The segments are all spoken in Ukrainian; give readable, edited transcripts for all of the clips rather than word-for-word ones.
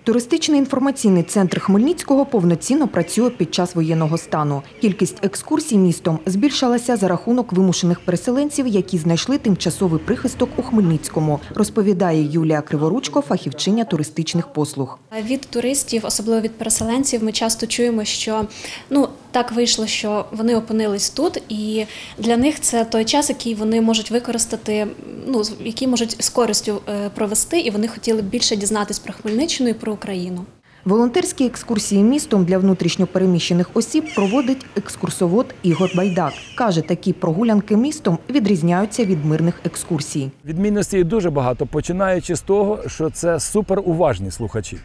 Туристичний інформаційний центр Хмельницького повноцінно працює під час воєнного стану. Кількість екскурсій містом збільшилася за рахунок вимушених переселенців, які знайшли тимчасовий прихисток у Хмельницькому, розповідає Юлія Криворучко, фахівчиня туристичних послуг. Від туристів, особливо від переселенців, ми часто чуємо, що так вийшло, що вони опинились тут, і для них це той час, який вони можуть використати, який можуть з користю провести, і вони хотіли б більше дізнатись про Хмельниччину і про Україну. Волонтерські екскурсії містом для внутрішньо переміщених осіб проводить екскурсовод Ігор Байдак. Каже, такі прогулянки містом відрізняються від мирних екскурсій. Відмінностей дуже багато, починаючи з того, що це суперуважні слухачі.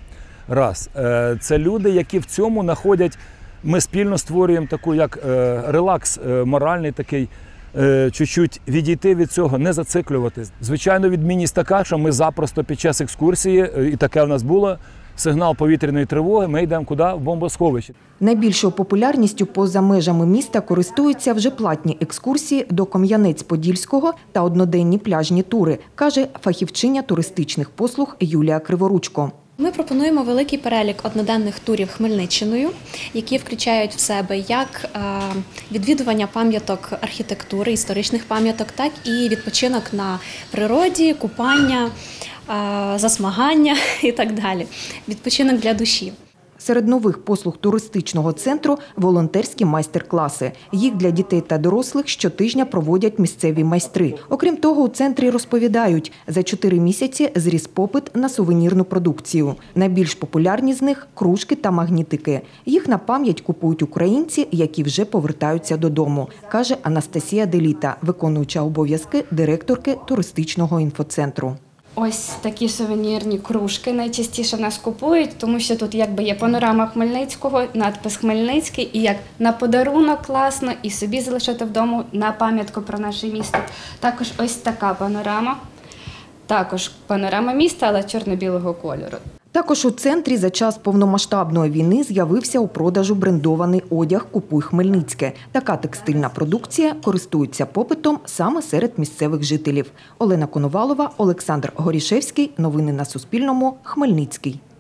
Це люди, які в цьому знаходять, ми спільно створюємо таку, як релакс моральний такий, чуть-чуть відійти від цього, не зациклюватись. Звичайно, відмінність така, що ми запросто під час екскурсії, і таке в нас було, сигнал повітряної тривоги, ми йдемо куди? В бомбосховище. Найбільшою популярністю поза межами міста користуються вже платні екскурсії до Кам'янець-Подільського та одноденні пляжні тури, каже фахівчиня туристичних послуг Юлія Криворучко. Ми пропонуємо великий перелік одноденних турів Хмельниччиною, які включають в себе як відвідування пам'яток архітектури, історичних пам'яток, так і відпочинок на природі, купання, засмагання і так далі. Відпочинок для душі. Серед нових послуг туристичного центру – волонтерські майстер-класи. Їх для дітей та дорослих щотижня проводять місцеві майстри. Окрім того, у центрі розповідають, за 4 місяці зріс попит на сувенірну продукцію. Найбільш популярні з них – кружки та магнітики. Їх на пам'ять купують українці, які вже повертаються додому, каже Анастасія Деліта, виконуюча обов'язки директорки туристичного інфоцентру. Ось такі сувенірні кружки найчастіше в нас купують, тому що тут якби є панорама Хмельницького, надпис «Хмельницький», і як на подарунок класно, і собі залишити вдома на пам'ятку про наше місто. Також ось така панорама, також панорама міста, але чорно-білого кольору. Також у центрі за час повномасштабної війни з'явився у продажу брендований одяг «Купуй Хмельницьке». Така текстильна продукція користується попитом саме серед місцевих жителів. Олена Коновалова, Олександр Горішевський. Новини на Суспільному. Хмельницький.